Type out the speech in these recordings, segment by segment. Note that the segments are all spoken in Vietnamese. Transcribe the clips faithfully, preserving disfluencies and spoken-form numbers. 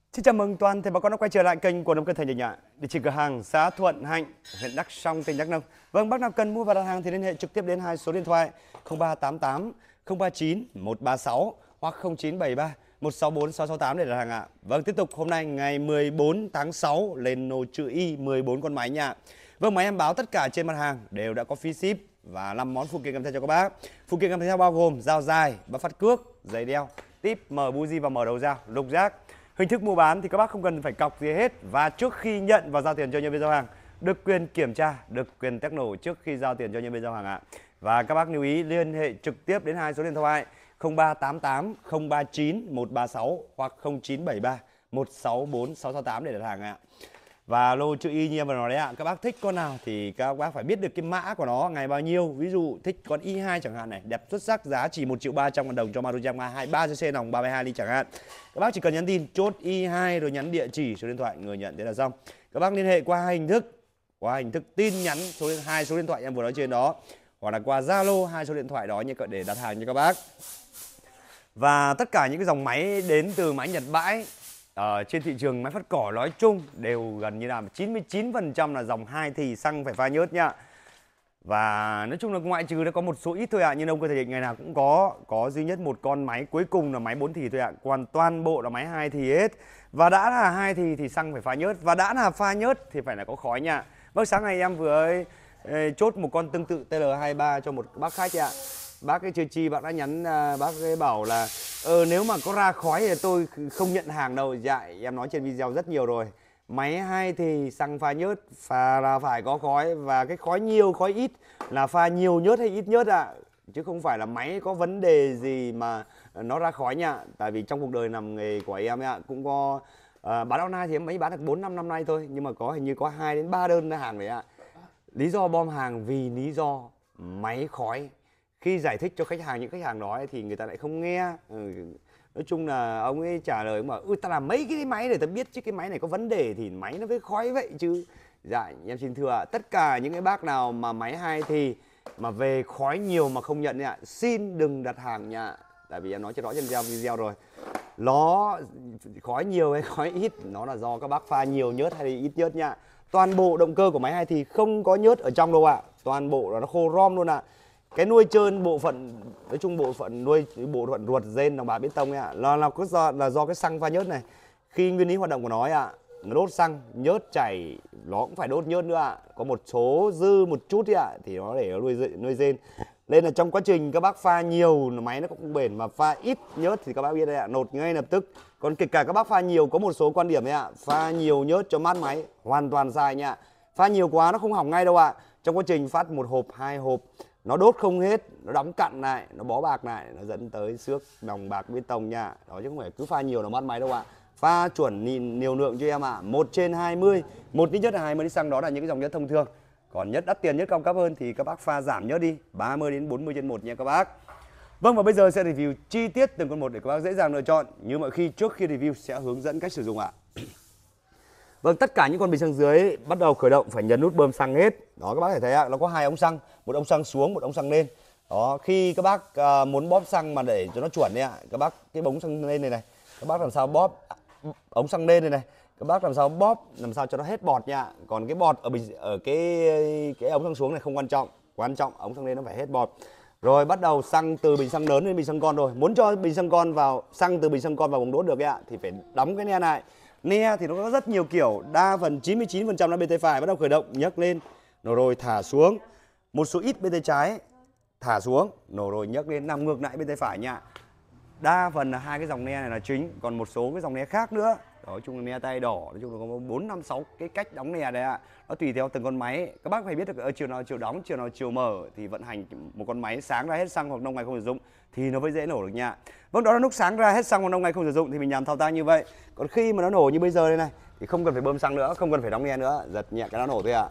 Xin chào mừng toàn thể bà con đã quay trở lại kênh của Nông Cân Thành Nhật Nhã, địa chỉ cửa hàng xã Thuận Hạnh, huyện Đắk Song, tỉnh Đắk Nông. Vâng, bác nào cần mua và đặt hàng thì liên hệ trực tiếp đến hai số điện thoại không ba tám tám không ba chín một ba sáu hoặc không chín bảy ba một sáu bốn sáu sáu tám để đặt hàng ạ. Vâng, tiếp tục hôm nay ngày mười bốn tháng sáu lên nồi chữ Y mười bốn con máy nha. Vâng, máy em báo tất cả trên mặt hàng đều đã có phí ship và năm món phụ kiện kèm theo cho các bác. Phụ kiện kèm theo bao gồm dao dài, bát phát cước, giày đeo, típ, mở buji và mở đầu dao, lục giác. Hình thức mua bán thì các bác không cần phải cọc gì hết, và trước khi nhận và giao tiền cho nhân viên giao hàng được quyền kiểm tra, được quyền test nổ trước khi giao tiền cho nhân viên giao hàng ạ. Và các bác lưu ý liên hệ trực tiếp đến hai số điện thoại không ba tám tám không ba chín một ba sáu hoặc không chín bảy ba một sáu bốn sáu sáu tám để đặt hàng ạ. Và lô chữ Y như em vừa nói đấy ạ, các bác thích con nào thì các bác phải biết được cái mã của nó ngày bao nhiêu. Ví dụ thích con Y hai chẳng hạn này, đẹp xuất sắc, giá chỉ một triệu ba trăm ngàn đồng cho Maruchan hai mươi ba cc nòng ba mươi hai ly chẳng hạn. Các bác chỉ cần nhắn tin chốt Y hai rồi nhắn địa chỉ, số điện thoại, người nhận thế là xong. Các bác liên hệ qua hai hình thức, qua hình thức tin nhắn số hai số điện thoại em vừa nói trên đó, hoặc là qua Zalo hai số điện thoại đó như để đặt hàng cho các bác. Và tất cả những cái dòng máy đến từ máy Nhật bãi ở trên thị trường máy phát cỏ nói chung đều gần như là chín mươi chín phần trăm là dòng hai thì xăng phải pha nhớt nha. Và nói chung là ngoại trừ nó có một số ít thôi ạ, à, nhưng ông có thể ngày nào cũng có có duy nhất một con máy cuối cùng là máy bốn thì thôi ạ, à. Còn toàn bộ là máy hai thì hết. Và đã là hai thì thì xăng phải pha nhớt, và đã là pha nhớt thì phải là có khói nha. Vâng, sáng ngày em vừa ấy, chốt một con tương tự T L hai ba cho một bác khách ạ. À. Bác ấy chưa chi, bác đã nhắn, bác ấy bảo là ờ, nếu mà có ra khói thì tôi không nhận hàng đâu. Dạ, em nói trên video rất nhiều rồi. Máy hai thì xăng pha nhớt, pha là phải có khói, và cái khói nhiều khói ít là pha nhiều nhớt hay ít nhớt ạ. À. Chứ không phải là máy có vấn đề gì mà nó ra khói nha. Tại vì trong cuộc đời làm nghề của em ạ, cũng có à, bán online thì em mới bán được bốn năm năm nay thôi, nhưng mà có hình như có hai đến ba đơn hàng đấy ạ. À. Lý do bom hàng vì lý do máy khói. Khi giải thích cho khách hàng, những khách hàng đó ấy, thì người ta lại không nghe. Ừ. Nói chung là ông ấy trả lời mà ui ta làm mấy cái máy để ta biết chứ cái máy này có vấn đề thì máy nó với khói vậy chứ. Dạ em xin thưa tất cả những cái bác nào mà máy hai thì mà về khói nhiều mà không nhận ạ, xin đừng đặt hàng nha. Tại vì em nói cho rõ trên video rồi, nó khói nhiều hay khói ít nó là do các bác pha nhiều nhớt hay ít nhớt nha. Toàn bộ động cơ của máy hai thì không có nhớt ở trong đâu ạ. Toàn bộ là nó khô rom luôn ạ. Cái nuôi trơn bộ phận, nói chung bộ phận nuôi bộ phận ruột rên đồng bạc bê tông ấy ạ, là là có do là do cái xăng pha nhớt này. Khi nguyên lý hoạt động của nó ấy ạ, nó đốt xăng nhớt chảy nó cũng phải đốt nhớt nữa ạ. Có một số dư một chút ấy ạ thì nó để nó nuôi nuôi rên. Nên là trong quá trình các bác pha nhiều máy nó cũng không bền, mà pha ít nhớt thì các bác biết đấy ạ, nột ngay lập tức. Còn kể cả các bác pha nhiều, có một số quan điểm ấy ạ, pha nhiều nhớt cho mát máy hoàn toàn sai nha. Pha nhiều quá nó không hỏng ngay đâu ạ. Trong quá trình phát một hộp, hai hộp nó đốt không hết, nó đóng cặn lại, nó bó bạc lại, nó dẫn tới xước đồng bạc bê tông nha. Đó chứ không phải cứ pha nhiều nó mát máy đâu ạ. Pha chuẩn liều lượng cho em ạ, một trên hai mươi, một lít nhớt là hai mươi lít xăng, đó là những cái dòng nhớt thông thường. Còn nhớt đắt tiền, nhớt cao cấp hơn thì các bác pha giảm nhớt đi, ba mươi đến bốn mươi trên một nha các bác. Vâng, và bây giờ sẽ review chi tiết từng con một để các bác dễ dàng lựa chọn. Như mọi khi trước khi review sẽ hướng dẫn cách sử dụng ạ. Vâng, tất cả những con bình xăng dưới bắt đầu khởi động phải nhấn nút bơm xăng hết. Đó các bác thể thấy ạ, nó có hai ống xăng, một ống xăng xuống, một ống xăng lên. Đó, khi các bác uh, muốn bóp xăng mà để cho nó chuẩn đấy ạ, các bác cái ống xăng lên này này, các bác làm sao bóp ống xăng lên này này, các bác làm sao bóp làm sao cho nó hết bọt nha. Còn cái bọt ở bình ở cái cái ống xăng xuống này không quan trọng, quan trọng ống xăng lên nó phải hết bọt. Rồi bắt đầu xăng từ bình xăng lớn đến bình xăng con rồi. Muốn cho bình xăng con vào, xăng từ bình xăng con vào bóng đốt được ạ thì phải đóng cái ne này. Ne thì nó có rất nhiều kiểu, đa phần chín mươi chín phần trăm là bên tay phải bắt đầu khởi động, nhấc lên, nổ rồi thả xuống. Một số ít bên tay trái thả xuống, nổ rồi nhấc lên, nằm ngược lại bên tay phải nha. Đa phần là hai cái dòng ne này là chính, còn một số cái dòng ne khác nữa. Đó, nói chung là ne tay đỏ, nói chung là có bốn năm sáu cái cách đóng ne đấy ạ. Nó tùy theo từng con máy. Các bác phải biết được ở chiều nào chiều đóng, chiều nào chiều mở thì vận hành một con máy sáng ra hết xăng hoặc lâu ngày không sử dụng thì nó mới dễ nổ được nha. Vâng, đó là lúc sáng ra hết xăng hoặc lâu ngày không sử dụng thì mình làm thao tác như vậy. Còn khi mà nó nổ như bây giờ đây này thì không cần phải bơm xăng nữa, không cần phải đóng ne nữa, giật nhẹ cái nó nổ thôi ạ.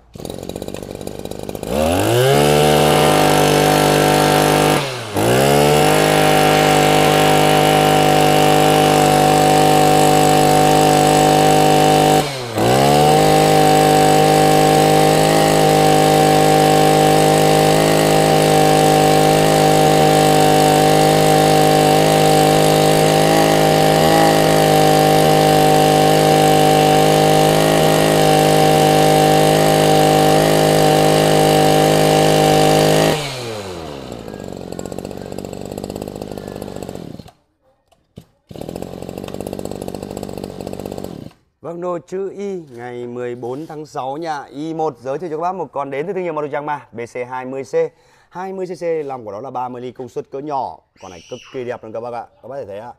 Vâng, đồ chữ Y ngày mười bốn tháng sáu nha. Y một giới thiệu cho các bác một con đến từ thương hiệu Maruyama B C hai mươi C. hai mươi xê xê, lòng của nó là ba mươi ly, công suất cỡ nhỏ. Con này cực kỳ đẹp luôn các bác ạ. Các bác thể thấy ạ.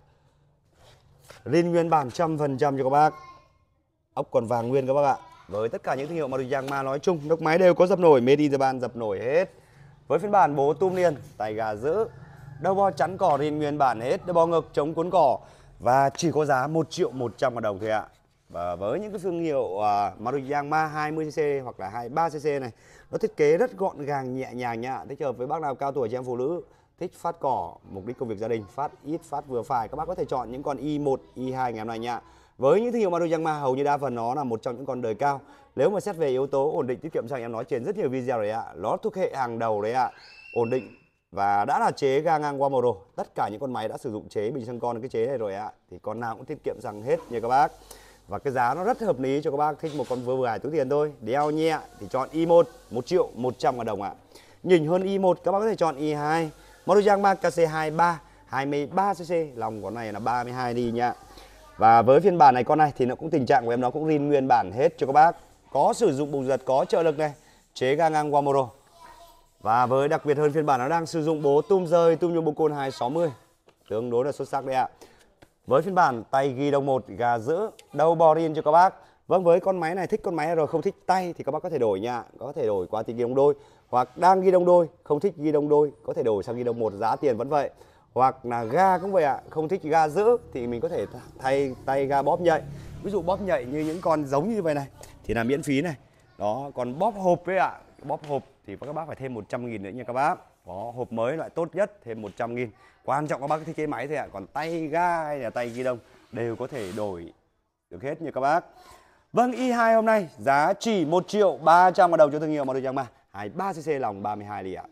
Rin nguyên bản trăm phần trăm cho các bác. Ốc còn vàng nguyên các bác ạ. Với tất cả những thương hiệu Maruyama nói chung, lốc máy đều có dập nổi, made in Japan dập nổi hết. Với phiên bản bố tum liền, tay gà giữ, đầu bo chắn cỏ rin nguyên bản hết, đầu bo ngực chống cuốn cỏ và chỉ có giá một triệu một trăm ngàn đồng thôi ạ. Và với những cái thương hiệu uh, Maruyama hai mươi xê xê hoặc là hai mươi ba xê xê này, nó thiết kế rất gọn gàng nhẹ nhàng nhá, thích hợp với bác nào cao tuổi, chị em phụ nữ thích phát cỏ, mục đích công việc gia đình, phát ít phát vừa phải, các bác có thể chọn những con Y một, Y hai ngày hôm nay nha. Với những thương hiệu Maruyama hầu như đa phần nó là một trong những con đời cao. Nếu mà xét về yếu tố ổn định tiết kiệm xăng, em nói trên rất nhiều video đấy ạ. Nó thuộc hệ hàng đầu đấy ạ. Ổn định và đã là chế ga ngang Wamoro. Tất cả những con máy đã sử dụng chế bình xăng con cái chế này rồi ạ. Thì con nào cũng tiết kiệm xăng hết nha các bác. Và cái giá nó rất hợp lý cho các bác thích một con vừa vừa hài túi tiền thôi. Đeo nhẹ thì chọn Y một, một triệu một trăm ngàn đồng ạ. Nhỉnh hơn Y một các bác có thể chọn Y hai. Maruyama K C hai mươi ba, hai mươi ba xê xê, lòng con này là ba mươi hai ly nha. Và với phiên bản này con này thì nó cũng tình trạng của em nó cũng rin nguyên bản hết cho các bác. Có sử dụng bùng giật, có trợ lực này, chế ga ngang Wamoro. Và với đặc biệt hơn phiên bản nó đang sử dụng bố tum rơi, tum nhôm Bocon hai sáu mươi. Tương đối là xuất sắc đấy ạ. Với phiên bản tay ghi đồng một, gà giữ, đầu bò rin cho các bác. Vâng, với con máy này thích con máy rồi không thích tay thì các bác có thể đổi nha. Có thể đổi qua thì ghi đồng đôi. Hoặc đang ghi đồng đôi, không thích ghi đồng đôi, có thể đổi sang ghi đồng một, giá tiền vẫn vậy. Hoặc là ga cũng vậy ạ, không thích ga giữ thì mình có thể thay tay ga bóp nhạy. Ví dụ bóp nhạy như những con giống như vậy này thì là miễn phí này. Đó, còn bóp hộp đấy ạ, bóp hộp thì các bác phải thêm một trăm nghìn nữa nha các bác. Có hộp mới loại tốt nhất thêm một trăm nghìn. Quan trọng các bác thiết kế máy thôi ạ, còn tay ga hay là tay ghi đông đều có thể đổi được hết nha các bác. Vâng, Y hai hôm nay giá chỉ một triệu ba trăm ngàn đồng cho thương hiệu Maruyama hai mươi ba xê xê lòng ba mươi hai ly ạ.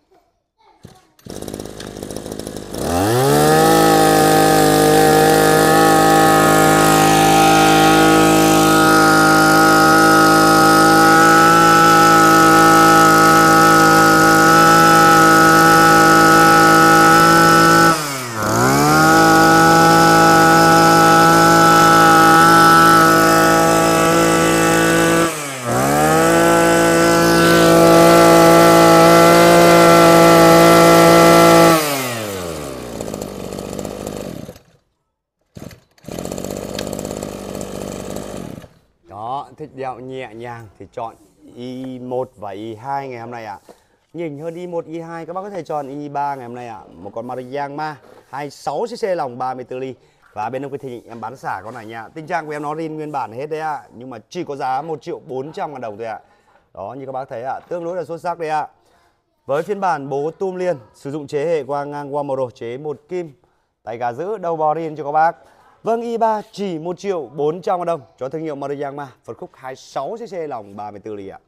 Đó, thích đeo nhẹ nhàng thì chọn Y một và Y hai ngày hôm nay ạ. À. Nhìn hơn Y một, Y hai các bác có thể chọn Y ba ngày hôm nay ạ. À. Một con Maruyama hai mươi sáu xê xê lòng ba mươi tư ly. Và bên ông Quy Thịnh em bán xả con này nha. Tình trạng của em nó rin nguyên bản hết đấy ạ. À. Nhưng mà chỉ có giá một triệu bốn trăm ngàn đồng thôi ạ. À. Đó, như các bác thấy ạ, à, tương đối là xuất sắc đấy ạ. À. Với phiên bản bố tum liên, sử dụng chế hệ qua ngang Wamoro, chế một kim, tay gà giữ, đầu bò rin cho các bác. Vâng, Y ba chỉ một triệu bốn trăm ngàn đồng cho thương hiệu Maruyama, phân khúc hai mươi sáu xê xê lòng ba mươi tư ly ạ.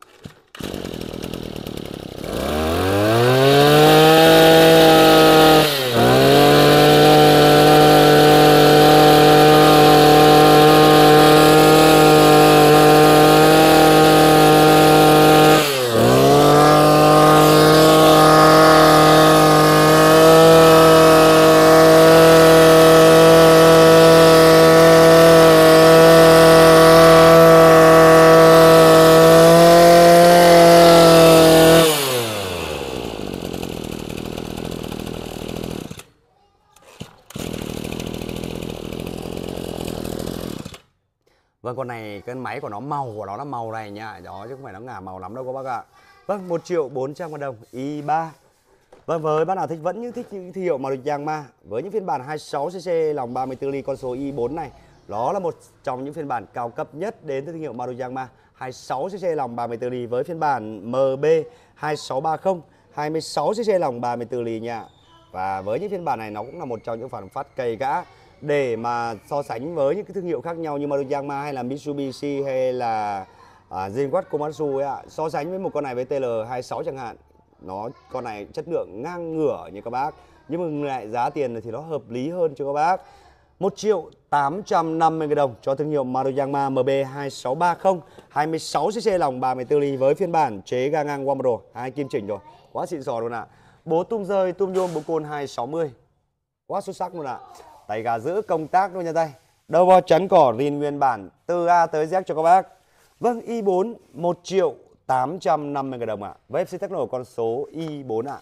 Vâng, con này cái máy của nó màu của nó là màu này nha, đó chứ không phải nó ngả màu lắm đâu các bác ạ. Vâng, một triệu bốn trăm ngàn đồng Y ba. Vâng, với bác nào thích vẫn như thích những thương hiệu Maruyama với những phiên bản hai mươi sáu xê xê lòng ba mươi tư ly con số Y bốn này, đó là một trong những phiên bản cao cấp nhất đến từ thương hiệu Maruyama hai mươi sáu xê xê lòng ba mươi tư ly với phiên bản M B hai sáu ba không hai mươi sáu xê xê lòng ba mươi tư ly nha. Và với những phiên bản này nó cũng là một trong những phản phát cây gã để mà so sánh với những cái thương hiệu khác nhau như Maruyama hay là Mitsubishi hay là à, Zenwatch Komatsu ấy ạ. So sánh với một con này với T L hai mươi sáu chẳng hạn, nó con này chất lượng ngang ngửa như các bác, nhưng mà lại giá tiền thì nó hợp lý hơn cho các bác. một triệu tám trăm năm mươi nghìn đồng cho thương hiệu Maruyama M B hai sáu ba không hai mươi sáu xê xê lòng ba mươi tư ly với phiên bản chế ga ngang Wamoro, hai kim chỉnh rồi, quá xịn sò luôn ạ. À. Bố tum rơi, tum nhôm Bocon hai sáu mươi, quá xuất sắc luôn ạ. À. Tay gà giữ công tác luôn nha tay. Đầu bò chắn cỏ rin nguyên bản từ A tới Z cho các bác. Vâng, i bốn một triệu tám trăm năm mươi nghìn đồng ạ. Với ép xê Techno con số i bốn ạ.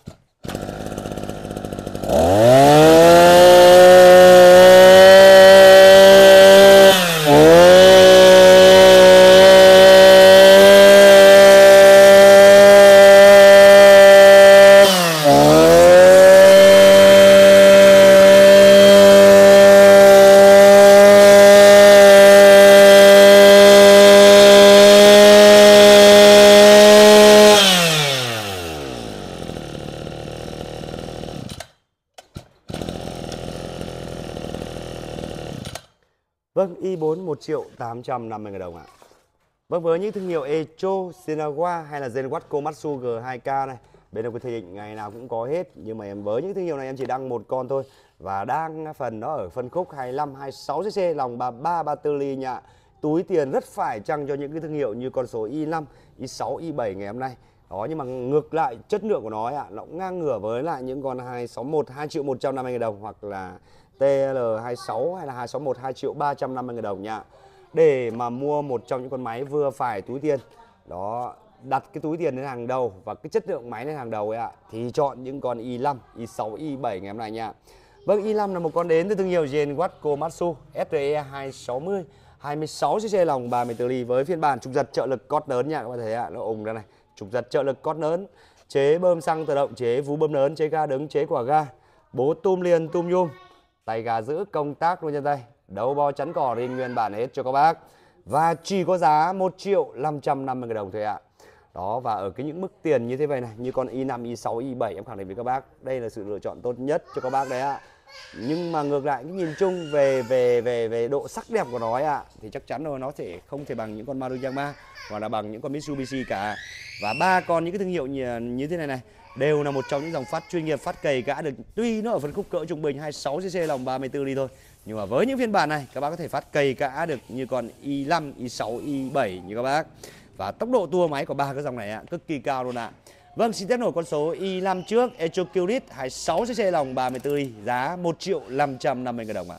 Vâng, i bốn một triệu tám trăm năm mươi nghìn đồng ạ. Vâng, với những thương hiệu Echo, Shinagawa hay là Zenwatt Komatsu G hai K này, bên em có thể định ngày nào cũng có hết. Nhưng mà em với những thương hiệu này em chỉ đăng một con thôi. Và đang phần nó ở phân khúc hai mươi lăm, hai mươi sáu xê xê, lòng ba mươi ba, ba mươi tư ly nha. Túi tiền rất phải chăng cho những cái thương hiệu như con số i năm, i sáu, i bảy ngày hôm nay. Đó, nhưng mà ngược lại chất lượng của nó ạ, nó cũng ngang ngửa với lại những con hai sáu một, hai triệu một trăm năm mươi nghìn đồng hoặc là tê lờ hai sáu hay là hai sáu một, hai triệu ba trăm năm mươi nghìn đồng nha. Để mà mua một trong những con máy vừa phải túi tiền, đó, đặt cái túi tiền lên hàng đầu và cái chất lượng máy lên hàng đầu ấy ạ, thì chọn những con i năm, i sáu, i bảy ngày hôm nay nha. Vâng, i năm là một con đến từ thương hiệu Zenwatt Komatsu ét rờ e hai sáu mươi, hai mươi sáu xê xê lòng ba mươi tư ly với phiên bản trục giật trợ lực cót lớn nha các bạn thấy ạ, nó ùng ra này, trục giật trợ lực cót lớn, chế bơm xăng tự động, chế vú bơm lớn, chế ga đứng, chế quả ga, bố tum liền tum nhum, tay gà giữ công tác luôn trên tay, đầu bò chắn cỏ rin nguyên bản hết cho các bác và chỉ có giá một triệu năm trăm năm mươi nghìn đồng thôi ạ. Đó, và ở cái những mức tiền như thế này này, như con i năm, i sáu, i bảy em khẳng định với các bác, đây là sự lựa chọn tốt nhất cho các bác đấy ạ. Nhưng mà ngược lại cái nhìn chung về về về về độ sắc đẹp của nó ấy ạ, thì chắc chắn rồi nó sẽ không thể bằng những con Maruyama hoặc là bằng những con Mitsubishi cả. Và ba con những cái thương hiệu như, như thế này này đều là một trong những dòng phát chuyên nghiệp, phát cày gã được, tuy nó ở phân khúc cỡ trung bình hai mươi sáu xê xê lòng ba mươi tư ly thôi, nhưng mà với những phiên bản này các bác có thể phát cày gã được như con i năm, i sáu, i bảy như các bác. Và tốc độ tua máy của ba cái dòng này ạ cực kỳ cao luôn ạ. Vâng, xin test nổi con số i năm trước, Echo Qlit hai mươi sáu xê xê lòng ba mươi tư ly, giá một triệu năm trăm năm mươi nghìn đồng ạ.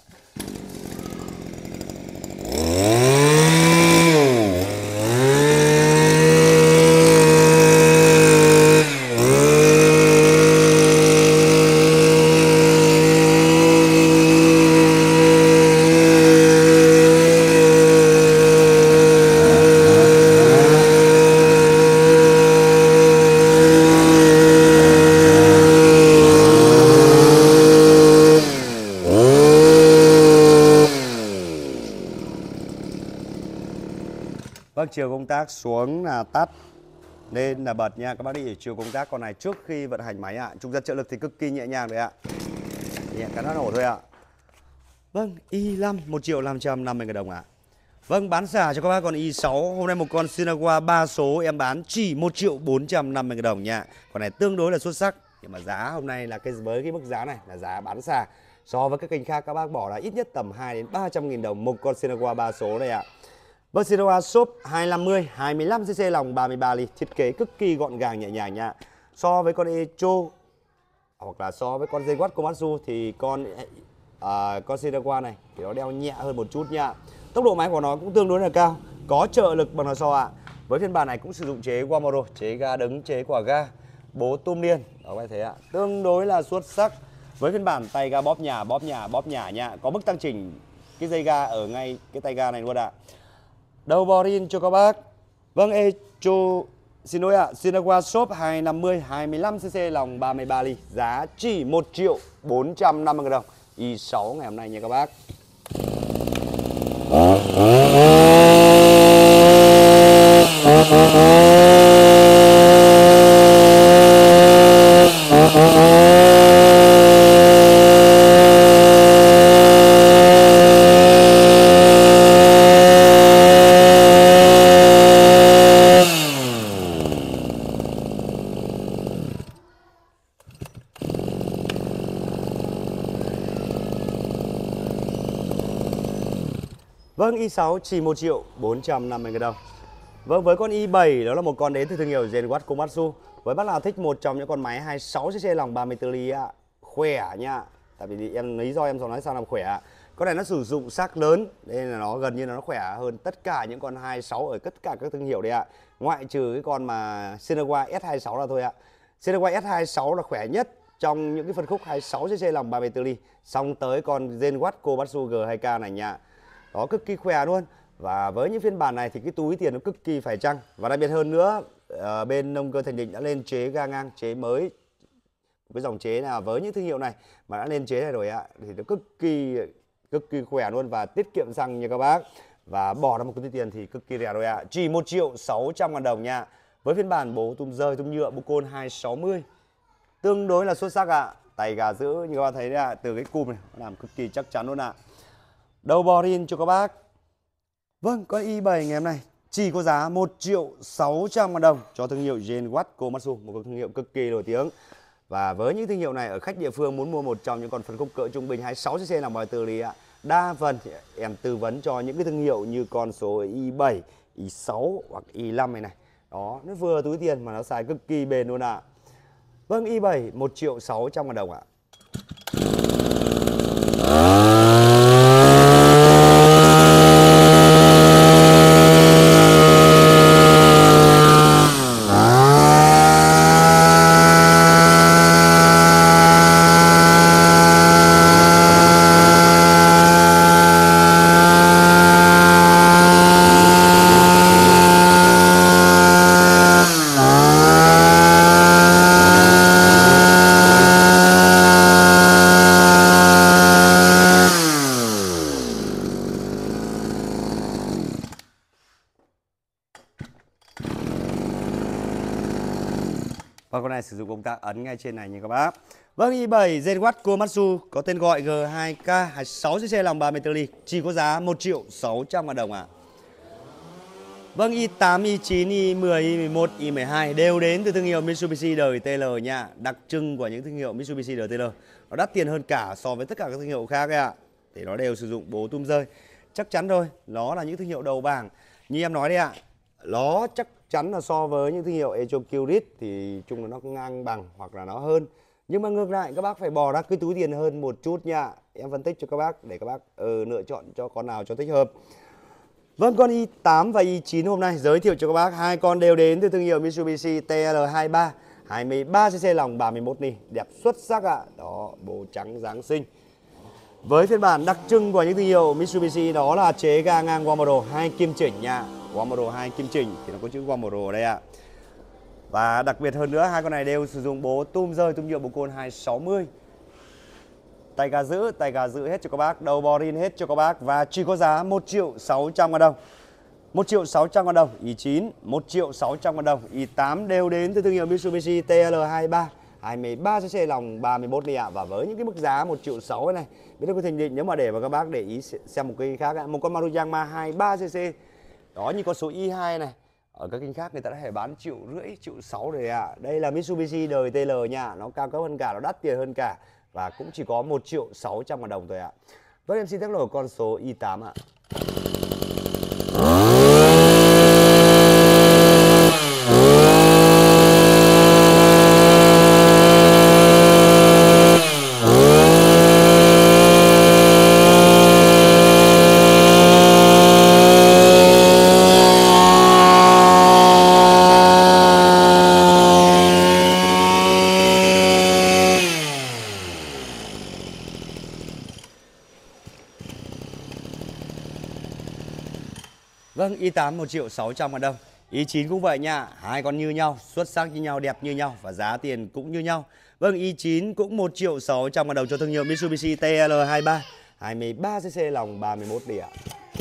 Vâng, chiều công tắc xuống là tắt, lên là bật nha. Các bác đi chiều công tắc con này trước khi vận hành máy ạ. Trục giật trợ lực thì cực kỳ nhẹ nhàng đấy ạ. Nhẹ cắn nó nổ thôi ạ. Vâng, i năm một triệu năm trăm năm mươi nghìn đồng ạ. Vâng, bán xả cho các bác con i sáu. Hôm nay một con Shinagawa ba số em bán chỉ một triệu bốn trăm năm mươi nghìn đồng nha. Con này tương đối là xuất sắc. Nhưng mà giá hôm nay là cái với cái mức giá này là giá bán xả. So với các kênh khác các bác bỏ là ít nhất tầm hai đến ba trăm nghìn đồng một con Shinagawa ba số này ạ. Vâng, Shinagawa shop hai năm mươi, hai mươi lăm xê xê lòng ba mươi ba ly, thiết kế cực kỳ gọn gàng nhẹ nhàng nha. So với con Echo hoặc là so với con Zenwatt Komatsu thì con à, con Shinagawa này thì nó đeo nhẹ hơn một chút nha. Tốc độ máy của nó cũng tương đối là cao, có trợ lực bằng nó so ạ. Với phiên bản này cũng sử dụng chế Wamaro, chế ga đứng, chế quả ga, bố tum liên, đó các bạn thấy ạ, tương đối là xuất sắc. Với phiên bản tay ga bóp nhả, bóp nhả, bóp nhả nha, có mức tăng chỉnh cái dây ga ở ngay cái tay ga này luôn ạ. Đầu bò rin cho các bác. Vâng, Echo xin lỗi ạ, Shinagawa shop hai năm mươi, hai mươi lăm xê xê lòng ba mươi ba ly, giá chỉ một triệu bốn trăm năm mươi nghìn đồng. i sáu ngày hôm nay nha các bác. Vâng, i sáu chỉ một triệu bốn trăm năm mươi nghìn đồng. Vâng, với con i bảy đó là một con đến từ thương hiệu Zenwatt Komatsu. Với bác nào thích một trong những con máy hai mươi sáu xê xê lòng ba mươi tư ly ạ, khỏe nha. Tại vì em lý do em nói sao làm khỏe ạ. Con này nó sử dụng xác lớn nên là nó gần như là nó khỏe hơn tất cả những con hai sáu ở tất cả các thương hiệu đấy ạ. Ngoại trừ cái con mà Seneca S hai sáu là thôi ạ. Seneca S hai sáu là khỏe nhất trong những cái phân khúc hai mươi sáu xê xê lòng ba mươi tư ly. Xong tới con Zenwatt Komatsu G hai K này nha. Đó, cực kỳ khỏe luôn. Và với những phiên bản này thì cái túi tiền nó cực kỳ phải chăng. Và đặc biệt hơn nữa, ở bên Nông Cơ Thành Định đã lên chế ga ngang, chế mới. Cái dòng chế nào với những thương hiệu này mà đã lên chế này rồi ạ, thì nó cực kỳ cực kỳ khỏe luôn và tiết kiệm xăng nha các bác. Và bỏ ra một túi tiền thì cực kỳ rẻ rồi ạ. Chỉ một triệu sáu trăm ngàn đồng nha. Với phiên bản bố tum rơi, tum nhựa Bucol hai sáu mươi. Tương đối là xuất sắc ạ. Tay gà giữ như các bạn thấy đấy ạ, từ cái cùm này làm cực kỳ chắc chắn luôn ạ. Đầu bò rin cho các bác. Vâng, con i bảy ngày hôm nay chỉ có giá một triệu sáu trăm ngàn đồng cho thương hiệu Zenwatt Komatsu, một thương hiệu cực kỳ nổi tiếng. Và với những thương hiệu này ở khách địa phương muốn mua một trong những con phân khúc cỡ trung bình hai mươi sáu xê xê lòng ba mươi tư ly ạ, đa phần thì em tư vấn cho những cái thương hiệu như con số i bảy, i sáu hoặc i năm này này. Đó, nó vừa túi tiền mà nó xài cực kỳ bền luôn ạ. Vâng, i bảy một triệu sáu trăm ngàn đồng ạ. Và con này sử dụng công tắc ấn ngay trên này nha các bác. Vâng, i bảy Zenwatt Komatsu có tên gọi G hai K hai mươi sáu xê xê lòng ba mươi tư ly, chỉ có giá một triệu sáu trăm ngàn đồng ạ. À. Vâng, i tám, i chín, i mười, i mười một, i mười hai đều đến từ thương hiệu Mitsubishi đời tê lờ nha. Đặc trưng của những thương hiệu Mitsubishi đời tê lờ nó đắt tiền hơn cả so với tất cả các thương hiệu khác ạ. À. Thì nó đều sử dụng bố tum rơi. Chắc chắn rồi, nó là những thương hiệu đầu bảng. Như em nói đấy ạ, à, nó chắc chắn là so với những thương hiệu Echocurit thì chung là nó ngang bằng hoặc là nó hơn. Nhưng mà ngược lại các bác phải bỏ ra cái túi tiền hơn một chút nha. Em phân tích cho các bác để các bác ừ, lựa chọn cho con nào cho thích hợp. Vâng, con i tám và i chín hôm nay giới thiệu cho các bác hai con đều đến từ thương hiệu Mitsubishi T L hai mươi ba, hai mươi ba xê xê lòng ba mươi mốt ly, đẹp xuất sắc ạ. À. Đó, bố trắng Giáng sinh. Với phiên bản đặc trưng của những thương hiệu Mitsubishi đó là chế ga ngang Wamaro hai kim chỉnh nha. Wamaro hai kim chỉnh thì nó có chữ Wamaro ở đây ạ. À. Và đặc biệt hơn nữa hai con này đều sử dụng bố tum rơi, tum nhựa Bucol hai sáu mươi. Tay gà giữ, tay gà giữ hết cho các bác, đầu bò rin hết cho các bác và chỉ có giá một triệu sáu trăm ngàn đồng. một triệu sáu trăm ngàn đồng, i chín một triệu sáu trăm ngàn đồng, i tám đều đến từ thương hiệu Mitsubishi T L hai mươi ba, hai mươi ba xê xê lòng ba mươi mốt ly ạ. Và với những cái mức giá một triệu sáu trăm này, biết có Thành Định nếu mà để mà các bác để ý xem một cái khác ạ, một con Maruyama hai mươi ba xê xê. Đó, như con số i hai này. Ở các kênh khác người ta đã phải bán triệu rưỡi, triệu sáu rồi ạ. À. Đây là Mitsubishi đời tê lờ nha, nó cao cấp hơn cả, nó đắt tiền hơn cả. Và cũng chỉ có một triệu sáu trăm ngàn đồng thôi ạ. À. Vâng, em xin tiết lộ con số i tám ạ. À. Vâng, i tám một triệu sáu trăm ngàn đồng, i chín cũng vậy nha, hai con như nhau, xuất sắc như nhau, đẹp như nhau và giá tiền cũng như nhau. Vâng, i chín cũng một triệu sáu trăm ngàn đồng cho thương hiệu Mitsubishi T L hai mươi ba, hai mươi ba xê xê lòng ba mươi mốt ly ạ.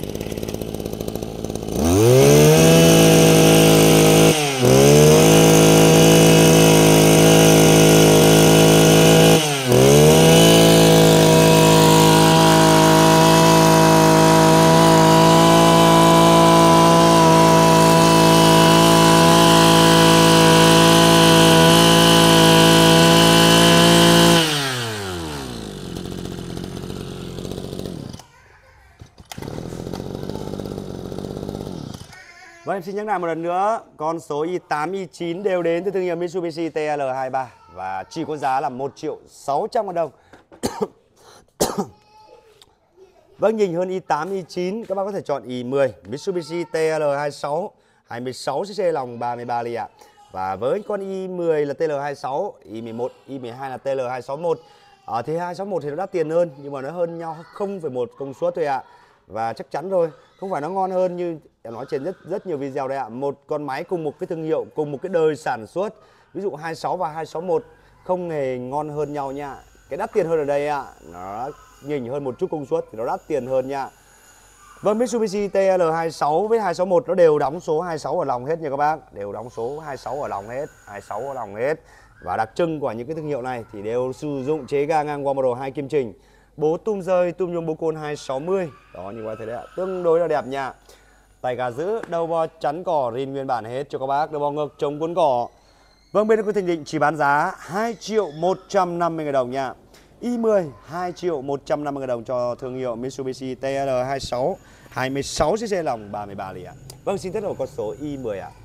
Vâng, em xin nhắc lại một lần nữa, con số i tám, i chín đều đến từ thương hiệu Mitsubishi T L hai mươi ba và chỉ có giá là một triệu sáu trăm ngàn đồng. Vâng, nhìn hơn i tám, i chín, các bác có thể chọn i mười, Mitsubishi T L hai sáu, hai mươi sáu xê xê lòng ba mươi ba ly ạ. Và với con i mười là T L hai sáu, i mười một, i mười hai là T L hai sáu mốt. Ở thì hai sáu mốt thì nó đắt tiền hơn, nhưng mà nó hơn nhau không phẩy một công suất thôi ạ. Và chắc chắn rồi, không phải nó ngon hơn như em nói trên rất rất nhiều video đây ạ. Một con máy cùng một cái thương hiệu, cùng một cái đời sản xuất, ví dụ hai sáu và hai sáu mốt không hề ngon hơn nhau nha. Cái đắt tiền hơn ở đây ạ, nó nhỉnh hơn một chút công suất thì nó đắt tiền hơn nha. Vâng, Mitsubishi T L hai sáu với hai sáu mốt nó đều đóng số hai sáu ở lòng hết nha các bác. Đều đóng số hai sáu ở lòng hết, hai sáu ở lòng hết. Và đặc trưng của những cái thương hiệu này thì đều sử dụng chế ga ngang Wamaro hai kim trình. Bố tum rơi, tum nhôm bô côn hai sáu mươi. Đó, như vậy thế đấy ạ, tương đối là đẹp nha. Tay gà giữ, đầu bo chắn cỏ rin nguyên bản hết cho các bác, đầu bo ngược chống cuốn cỏ. Vâng, bên Công ty Thành Định chỉ bán giá hai triệu một trăm năm mươi nghìn đồng nha. i mười hai triệu một trăm năm mươi nghìn đồng cho thương hiệu Mitsubishi T L hai sáu, hai mươi sáu xê xê lòng ba mươi ba ly ạ. Vâng, xin tiết lộ con số i mười ạ.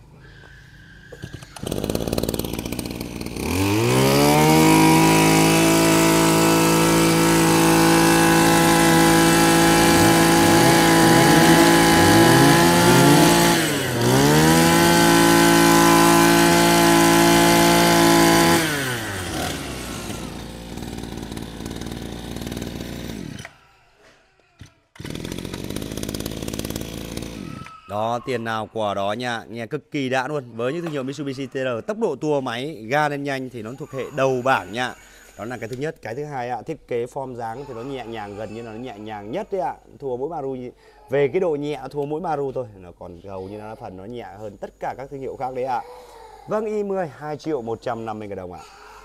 Đó, tiền nào của đó nha, nghe cực kỳ đã luôn. Với những thương hiệu Mitsubishi T L, tốc độ tua máy, ga lên nhanh thì nó thuộc hệ đầu bảng nha. Đó là cái thứ nhất. Cái thứ hai ạ, thiết kế form dáng thì nó nhẹ nhàng, gần như là nó nhẹ nhàng nhất đấy ạ. Thua mỗi Maru, về cái độ nhẹ thua mỗi Maru thôi, nó còn hầu như nó phần nó nhẹ hơn tất cả các thương hiệu khác đấy ạ. Vâng, i mười hai triệu một trăm năm mươi nghìn đồng ạ.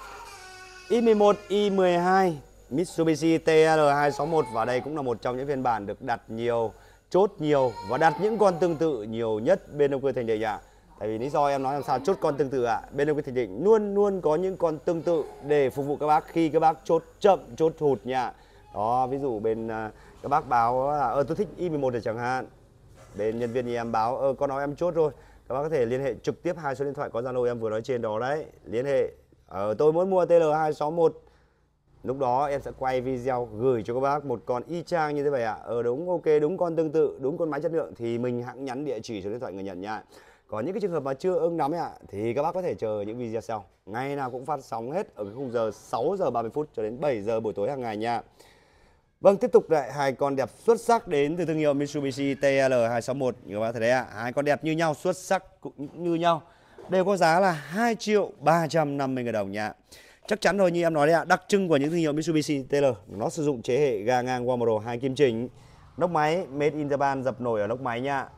i mười một, i mười hai, Mitsubishi T L hai sáu mốt, và đây cũng là một trong những phiên bản được đặt nhiều, chốt nhiều và đặt những con tương tự nhiều nhất bên Đông Cơ Thành Định ạ. Tại vì lý do em nói làm sao chốt con tương tự ạ. Bên Đông Cơ Thành Định luôn luôn có những con tương tự để phục vụ các bác khi các bác chốt chậm, chốt hụt nha. Đó, ví dụ bên uh, các bác báo là ơ tôi thích i mười một thì chẳng hạn. Bên nhân viên thì em báo ơ con nói em chốt rồi. Các bác có thể liên hệ trực tiếp hai số điện thoại có Zalo em vừa nói trên đó đấy. Liên hệ ờ, tôi muốn mua T L hai sáu mốt. Lúc đó em sẽ quay video gửi cho các bác một con y chang như thế vậy ạ. Ờ đúng, ok, đúng con tương tự, đúng con máy chất lượng thì mình hãng nhắn địa chỉ số điện thoại người nhận nha. Còn những cái trường hợp mà chưa ưng lắm ạ thì các bác có thể chờ những video sau. Ngày nào cũng phát sóng hết ở cái khung giờ sáu giờ ba mươi phút cho đến bảy giờ buổi tối hàng ngày nha. Vâng, tiếp tục lại hai con đẹp xuất sắc đến từ thương hiệu Mitsubishi T L hai sáu mốt. Các bác thấy đấy ạ, hai con đẹp như nhau, xuất sắc cũng như nhau. Đều có giá là hai triệu ba trăm năm mươi nghìn đồng nha. Chắc chắn rồi, như em nói đấy ạ, đặc trưng của những thương hiệu Mitsubishi T L nó sử dụng chế hệ ga ngang Wamaro hai kim trình. Nóc máy made in Japan, dập nổi ở nóc máy nha.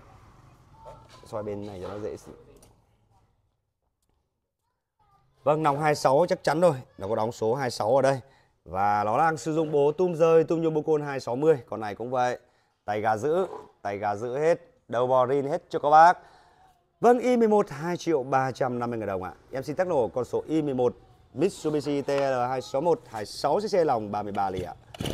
Xoay bên này cho nó dễ. Vâng, nòng hai sáu chắc chắn rồi, nó có đóng số hai sáu ở đây. Và nó đang sử dụng bố tum rơi, tum nhôm bô côn hai sáu mươi. Con này cũng vậy, tay gà giữ, tay gà giữ hết, đầu bò rin hết cho các bác. Vâng, i mười một hai triệu ba trăm năm mươi nghìn đồng ạ. Em xin tác nổ con số i mười một Mitsubishi T L hai sáu mốt, hai mươi sáu xê xê lòng ba mươi ba ly ạ.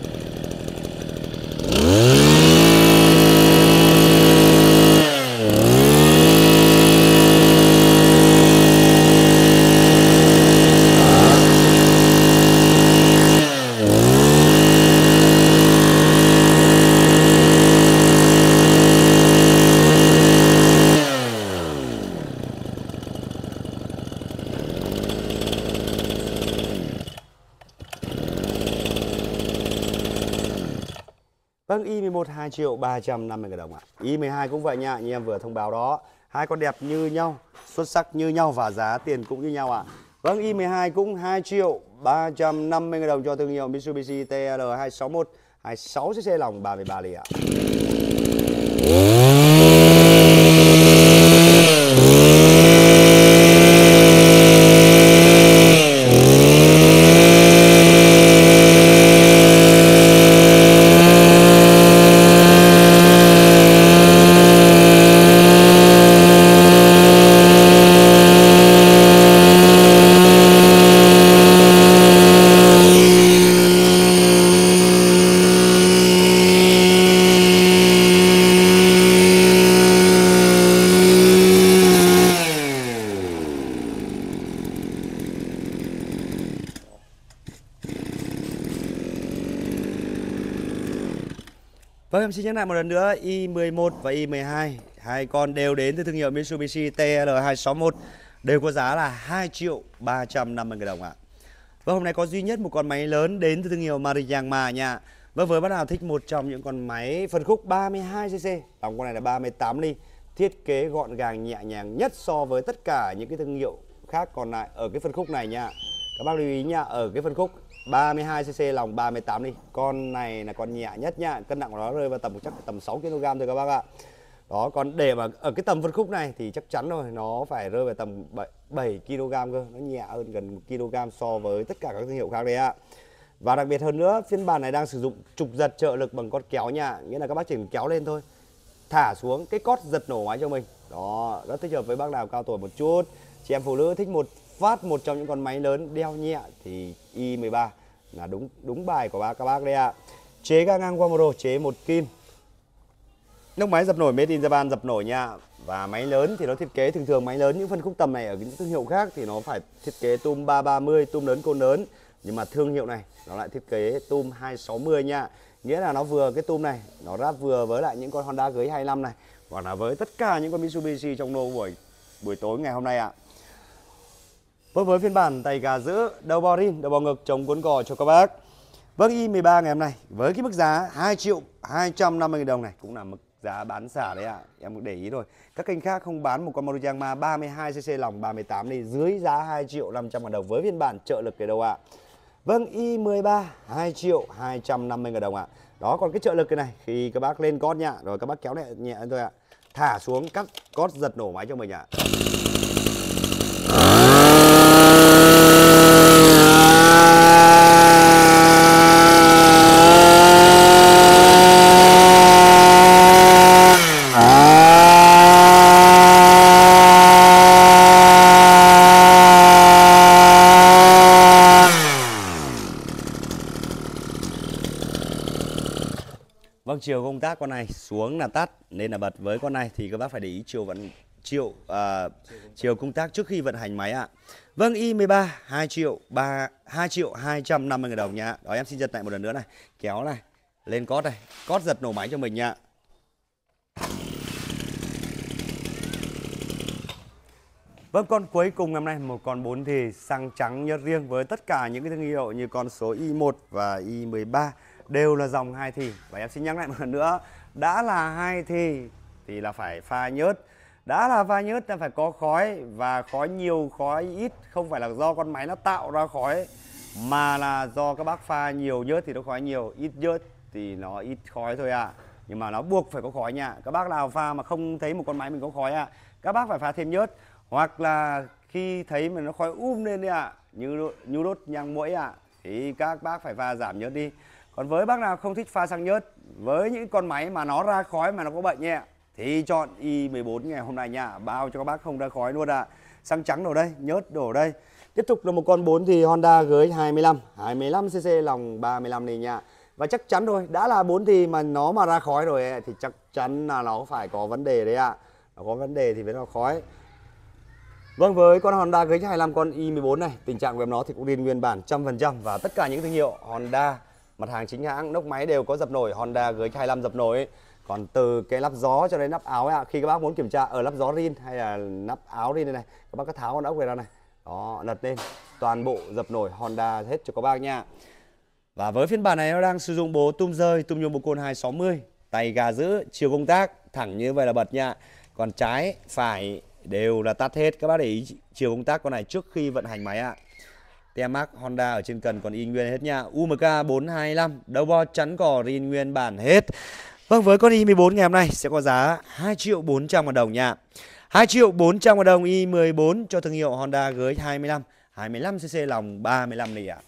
Vâng, i mười một hai triệu ba trăm năm mươi nghìn đồng ạ. i mười hai cũng vậy nha, như em vừa thông báo đó. Hai con đẹp như nhau, xuất sắc như nhau và giá tiền cũng như nhau ạ. Vâng, i mười hai cũng hai triệu ba trăm năm mươi nghìn đồng cho thương hiệu Mitsubishi T L hai sáu mốt, hai mươi sáu xê xê lòng ba mươi ba ly ạ. Vâng, em xin nhắc lại một lần nữa, i mười một và i mười hai, hai con đều đến từ thương hiệu Mitsubishi T L hai sáu mốt, đều có giá là hai triệu ba trăm năm mươi nghìn đồng ạ. Vâng, hôm nay có duy nhất một con máy lớn đến từ thương hiệu Maruyama nha. Vâng, với bác nào thích một trong những con máy phân khúc ba mươi hai xê xê, tổng con này là ba mươi tám ly, thiết kế gọn gàng nhẹ nhàng nhất so với tất cả những cái thương hiệu khác còn lại ở cái phân khúc này nha. Các bác lưu ý nha, ở cái phân khúc ba mươi hai xê xê lòng ba mươi tám ly, con này là con nhẹ nhất nha, cân nặng của nó rơi vào tầm chắc tầm sáu ki lô gam thôi các bác ạ. Đó, còn để mà ở cái tầm phân khúc này thì chắc chắn rồi, nó phải rơi vào tầm bảy ki lô gam cơ, nó nhẹ hơn gần một ki lô gam so với tất cả các thương hiệu khác đấy ạ. Và đặc biệt hơn nữa, phiên bản này đang sử dụng trục giật trợ lực bằng con kéo nha, nghĩa là các bác chỉ cần kéo lên thôi, thả xuống cái cót giật nổ máy cho mình. Đó, rất thích hợp với bác nào cao tuổi một chút, chị em phụ nữ thích một phát một trong những con máy lớn đeo nhẹ thì i mười ba là đúng đúng bài của bác các bác đây ạ. Chế ga ngang Wamoro, chế một kim. Nóc máy dập nổi made in Japan, dập nổi nha. Và máy lớn thì nó thiết kế thường thường máy lớn những phân khúc tầm này ở những thương hiệu khác thì nó phải thiết kế tum ba ba mươi, tum lớn côn lớn, nhưng mà thương hiệu này nó lại thiết kế tum hai sáu mươi nha. Nghĩa là nó vừa cái tum này nó ráp vừa với lại những con Honda G hai lăm này, hoặc là với tất cả những con Mitsubishi trong lô buổi buổi tối ngày hôm nay ạ. Vâng, với phiên bản tay gà giữ, đầu bò rin, đầu bò ngực, chống cuốn cò cho các bác. Vâng, i mười ba ngày hôm nay với cái mức giá hai triệu hai trăm năm mươi nghìn đồng này cũng là mức giá bán xả đấy ạ. À. Em để ý rồi. Các kênh khác không bán một con Maruyama ba mươi hai xê xê lòng ba mươi tám này dưới giá hai triệu năm trăm nghìn đồng với phiên bản trợ lực này đâu ạ. À. Vâng, i mười ba hai triệu hai trăm năm mươi nghìn đồng ạ. À. Đó, còn cái trợ lực cái này khi các bác lên cót nhá, rồi các bác kéo nhẹ nhẹ thôi ạ. À. Thả xuống cắt cót giật nổ máy cho mình ạ. À. Vâng, chiều công tắc con này xuống là tắt nên là bật. Với con này thì các bác phải để ý chiều vận chiều uh, chiều công tắc trước khi vận hành máy ạ. À. Vâng, i mười ba hai triệu hai trăm năm mươi nghìn đồng nha. Đó, em xin giật lại một lần nữa này, kéo này, lên cót này, cót giật nổ máy cho mình nha. Vâng, con cuối cùng ngày hôm nay một con bốn thì xăng trắng nhớt riêng với tất cả những cái thương hiệu như con số i một và i mười ba đều là dòng hai thì. Và em xin nhắc lại một lần nữa, đã là hai thì thì là phải pha nhớt. Đã là pha nhớt là phải có khói, và khói nhiều khói ít không phải là do con máy nó tạo ra khói, mà là do các bác pha nhiều nhớt thì nó khói nhiều, ít nhớt thì nó ít khói thôi ạ. À. Nhưng mà nó buộc phải có khói nha. Các bác nào pha mà không thấy một con máy mình có khói ạ, à, các bác phải pha thêm nhớt. Hoặc là khi thấy mà nó khói um lên đấy ạ, à, như như đốt nhang muỗi ạ, à, thì các bác phải pha giảm nhớt đi. Còn với bác nào không thích pha xăng nhớt, với những con máy mà nó ra khói mà nó có bệnh nhẹ, thì chọn i mười bốn ngày hôm nay nha, bao cho các bác không ra khói luôn ạ. À. Xăng trắng đổ đây, nhớt đổ đây. Tiếp tục là một con bốn thì Honda G hai mươi lăm, hai mươi lăm xê xê lòng ba mươi lăm này nha. Và chắc chắn rồi, đã là bốn thì mà nó mà ra khói rồi ấy, thì chắc chắn là nó phải có vấn đề đấy ạ. À. Nó có vấn đề thì mới ra khói. Vâng, với con Honda G hai mươi lăm con i mười bốn này, tình trạng của em nó thì cũng đi nguyên bản một trăm phần trăm, và tất cả những thương hiệu Honda mặt hàng chính hãng nóc máy đều có dập nổi. Honda G hai mươi lăm dập nổi ấy. Còn từ cái lắp gió cho đến nắp áo ấy, khi các bác muốn kiểm tra ở lắp gió rin hay là nắp áo rin này này, các bác cứ tháo con ốc về ra này, đó, lật lên, toàn bộ dập nổi Honda hết cho các bác nha. Và với phiên bản này nó đang sử dụng bố tum rơi, tum nhôm Bocon hai sáu mươi, tay gà giữ, chiều công tác thẳng như vậy là bật nha. Còn trái phải đều là tắt hết. Các bác để ý chiều công tác con này trước khi vận hành máy ạ. À. Tem mác Honda ở trên cần còn y nguyên hết nha. u em ca bốn hai lăm, đầu bo chắn cỏ rin nguyên bản hết. Vâng, với con i mười bốn ngày hôm nay sẽ có giá hai triệu bốn trăm nghìn đồng nha. hai triệu bốn trăm nghìn đồng i mười bốn cho thương hiệu Honda G hai mươi lăm, hai mươi lăm xê xê lòng ba mươi lăm này ạ. À.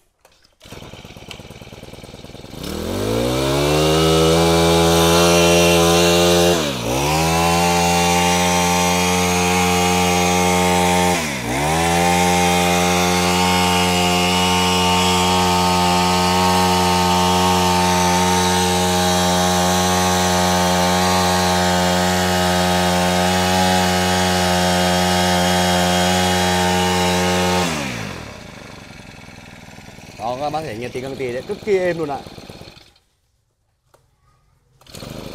Đó, các bác thể nghe tiếng căng tì đấy, cực kỳ êm luôn ạ.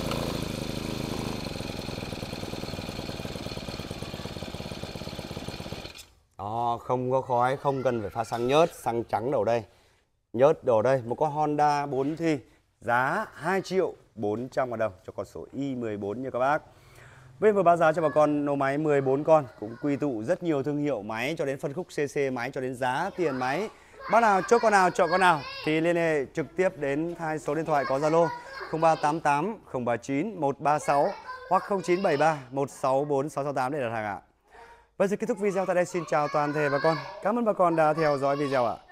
Đó, không có khói, không cần phải pha xăng nhớt, xăng trắng đầu đây. Nhớt đầu đây, một con Honda bốn thi giá hai triệu bốn trăm ngàn đồng cho con số i mười bốn nha các bác. Bên vừa báo giá cho bà con nổ máy mười bốn con, cũng quy tụ rất nhiều thương hiệu máy cho đến phân khúc xê xê máy cho đến giá tiền máy. Bác nào chốt con nào chọn con nào thì liên hệ trực tiếp đến hai số điện thoại có Zalo không ba tám tám không ba chín một ba sáu hoặc không chín bảy ba một sáu bốn sáu sáu tám để đặt hàng ạ. Bây giờ kết thúc video tại đây, xin chào toàn thể bà con. Cảm ơn bà con đã theo dõi video ạ.